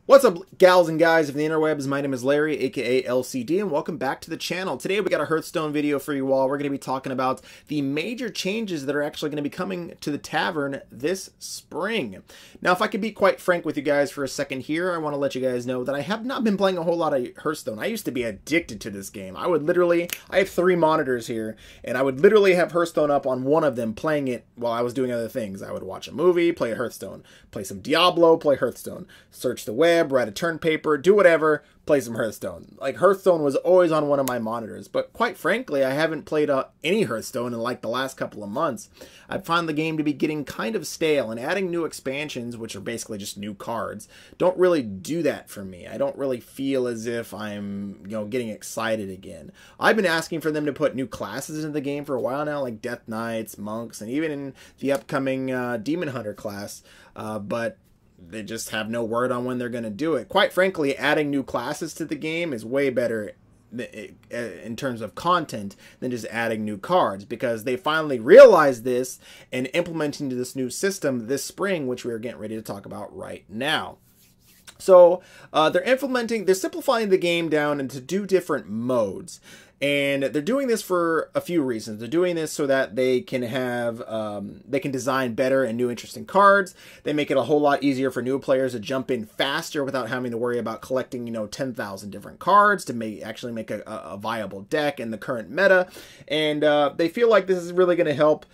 What's up, gals and guys of the interwebs? My name is Larry, aka LCD, and welcome back to the channel. Today we got a Hearthstone video for you all. We're going to be talking about the major changes that are actually going to be coming to the tavern this spring. Now, if I could be quite frank with you guys for a second here, I want to let you guys know that I have not been playing a whole lot of Hearthstone. I used to be addicted to this game. I have 3 monitors here, and I would literally have Hearthstone up on one of them, playing it while I was doing other things. I would watch a movie, play Hearthstone, play some Diablo, play Hearthstone, search the web, write a turn paper, do whatever, play some Hearthstone. Like, Hearthstone was always on one of my monitors, but quite frankly, I haven't played any Hearthstone in like the last couple of months. I found the game to be getting kind of stale, and adding new expansions, which are basically just new cards, don't really do that for me. I don't really feel as if I'm, getting excited again. I've been asking for them to put new classes into the game for a while now, like Death Knights, Monks, and even in the upcoming Demon Hunter class, but they just have no word on when they're going to do it. Quite frankly, adding new classes to the game is way better in terms of content than just adding new cards, because they finally realized this and implementing this new system this spring, which we are getting ready to talk about right now. So they're simplifying the game down into 2 different modes. And they're doing this for a few reasons. They're doing this so that they can have, they can design better and new interesting cards. They make it a whole lot easier for new players to jump in faster without having to worry about collecting, 10,000 different cards to actually make a viable deck in the current meta. And they feel like this is really going to help,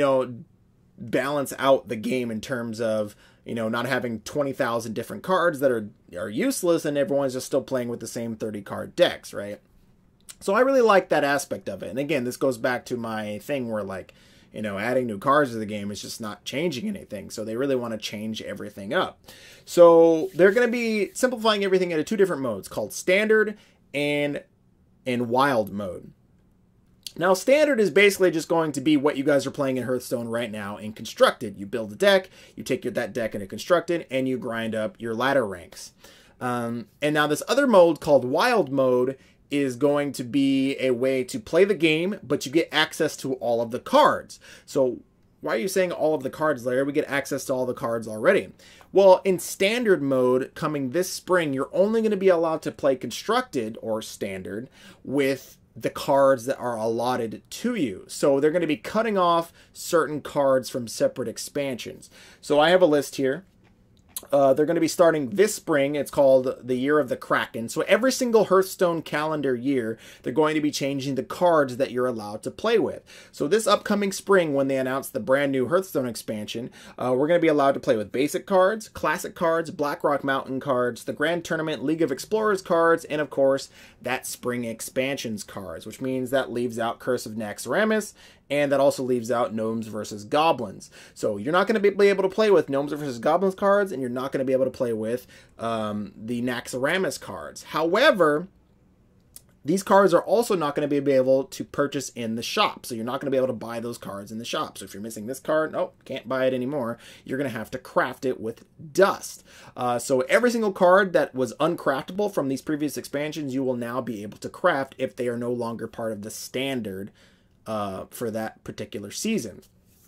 balance out the game in terms of, not having 20,000 different cards that are useless and everyone's just still playing with the same 30 card decks, right? So I really like that aspect of it. And again, this goes back to my thing where, like, adding new cards to the game is just not changing anything. So they really want to change everything up. So they're going to be simplifying everything into 2 different modes called Standard and Wild mode. Now, Standard is basically just going to be what you guys are playing in Hearthstone right now in Constructed. You build a deck, you take that deck into Constructed, and you grind up your ladder ranks. And now this other mode called Wild mode is going to be a way to play the game, but you get access to all of the cards. So why are you saying all of the cards, Larry? We get access to all the cards already. Well, in Standard mode coming this spring, you're only going to be allowed to play Constructed or Standard with the cards that are allotted to you. So they're going to be cutting off certain cards from separate expansions. So I have a list here. They're going to be starting this spring. It's called the Year of the Kraken. So every single Hearthstone calendar year, they're going to be changing the cards that you're allowed to play with. So this upcoming spring, when they announce the brand new Hearthstone expansion, we're going to be allowed to play with basic cards, classic cards, Blackrock Mountain cards, the Grand Tournament League of Explorers cards, and of course, that spring expansions cards, which means that leaves out Curse of Naxxramas, and that also leaves out Gnomes versus Goblins. So you're not going to be able to play with Gnomes versus Goblins cards, and you're not going to be able to play with the Naxxramas cards. However, these cards are also not going to be able to purchase in the shop. So you're not going to be able to buy those cards in the shop. So if you're missing this card, nope, can't buy it anymore. You're going to have to craft it with dust. So every single card that was uncraftable from these previous expansions, you will now be able to craft if they are no longer part of the standard for that particular season.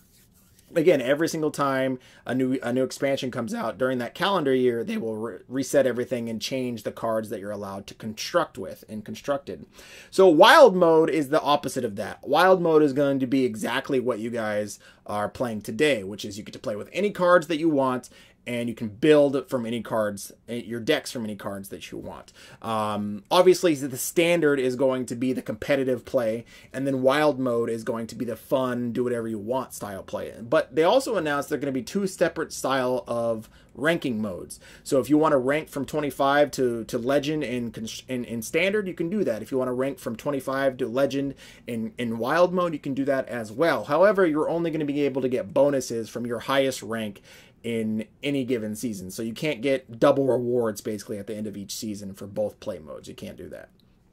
Again, every single time a new expansion comes out during that calendar year, they will reset everything and change the cards that you're allowed to construct with in Constructed. So Wild mode is the opposite of that. Wild mode is going to be exactly what you guys are playing today, which is you get to play with any cards that you want, and you can build from any cards, your decks from any cards that you want. Obviously, the Standard is going to be the competitive play, and then Wild mode is going to be the fun, do whatever you want style play. But they also announced there are going to be 2 separate style of ranking modes. So if you want to rank from 25 to Legend in Standard, you can do that. If you want to rank from 25 to Legend in Wild mode, you can do that as well. However, you're only going to be able to get bonuses from your highest rank in any given season. So you can't get double rewards basically at the end of each season for both play modes. You can't do that.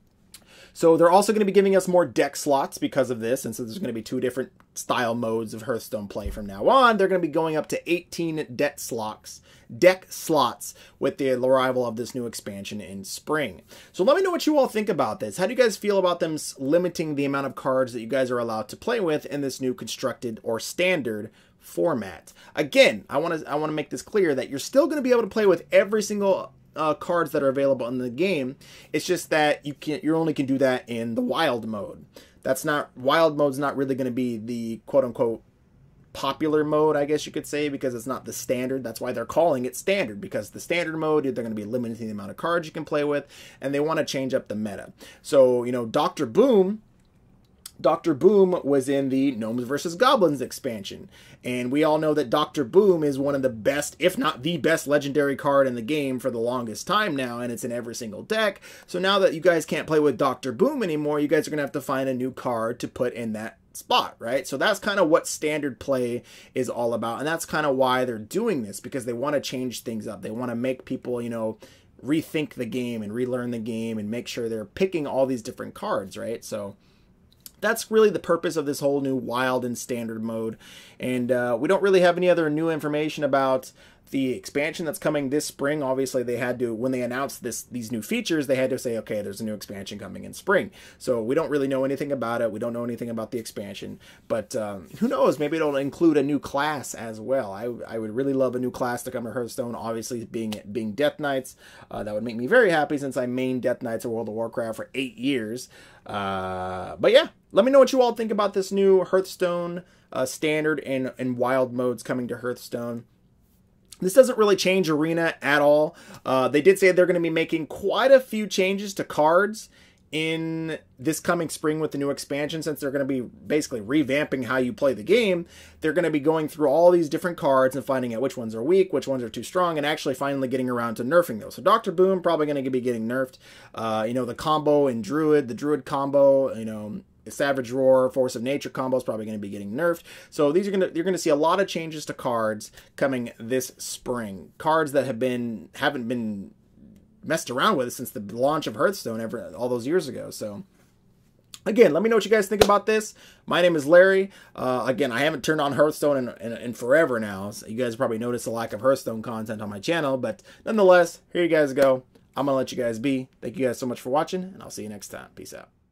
So they're also going to be giving us more deck slots because of this, and so there's going to be 2 different style modes of Hearthstone play from now on. They're going to be going up to 18 deck slots with the arrival of this new expansion in spring. So let me know what you all think about this. How do you guys feel about them limiting the amount of cards that you guys are allowed to play with in this new Constructed or Standard format? Again, I want to make this clear that you're still going to be able to play with every single cards that are available in the game. It's just that you only can do that in the wild mode. Wild mode's not really going to be the quote unquote popular mode, I guess you could say, because it's not the standard. That's why they're calling it standard, because the standard mode, they're going to be limiting the amount of cards you can play with, and they want to change up the meta. So, you know, Dr. Boom was in the Gnomes vs. Goblins expansion, and we all know that Dr. Boom is one of the best, if not the best, legendary card in the game for the longest time now, and it's in every single deck. So now that you guys can't play with Dr. Boom anymore, you guys are going to have to find a new card to put in that spot, right? So that's kind of what standard play is all about, and that's kind of why they're doing this, because they want to change things up. They want to make people, you know, rethink the game and relearn the game and make sure they're picking all these different cards, right? So that's really the purpose of this whole new wild and standard mode. And we don't really have any other new information about the expansion that's coming this spring. Obviously, they had to, when they announced these new features, they had to say, okay, there's a new expansion coming in spring. So we don't really know anything about it. We don't know anything about the expansion. But who knows? Maybe it'll include a new class as well. I would really love a new class to come to Hearthstone, obviously being Death Knights. That would make me very happy, since I mained Death Knights of World of Warcraft for 8 years. But yeah, let me know what you all think about this new Hearthstone standard and wild modes coming to Hearthstone. This doesn't really change Arena at all. They did say they're going to be making quite a few changes to cards in this coming spring with the new expansion, since they're going to be basically revamping how you play the game. They're going to be going through all these different cards and finding out which ones are weak, which ones are too strong, and actually finally getting around to nerfing those. So Dr. Boom probably going to be getting nerfed. You know, the combo in Druid, the Druid combo, you know, Savage Roar, Force of Nature combo is probably going to be getting nerfed. So these are you're going to see a lot of changes to cards coming this spring. Cards that haven't been messed around with since the launch of Hearthstone all those years ago. So again, let me know what you guys think about this. My name is Larry. Again, I haven't turned on Hearthstone in forever now. So you guys probably noticed the lack of Hearthstone content on my channel, but nonetheless, here you guys go. I'm going to let you guys be. Thank you guys so much for watching, and I'll see you next time. Peace out.